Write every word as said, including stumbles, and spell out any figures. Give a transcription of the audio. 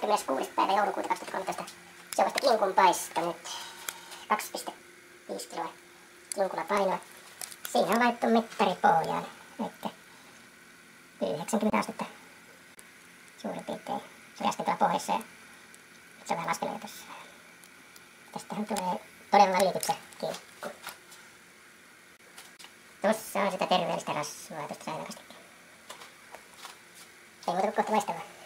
kahdeskymmeneskuudes päivä joulukuuta kaksituhattakolmetoista. Se on vasta kinkun paisto nyt. kaksi pilkku viisi kiloa kinkulla painoa. Siinä on laittu mittari pohjaan. Nyt yhdeksänkymmentä astetta suurin piirtein. Se oli äsken tuolla pohjassa ja se on vähän laskenut tossa. Tästähän tulee todella liityksä kinkku. Tossa on sitä terveellistä rasvaa tuosta säilökastikkeen. Ei muuta kuin kohta maistamaan.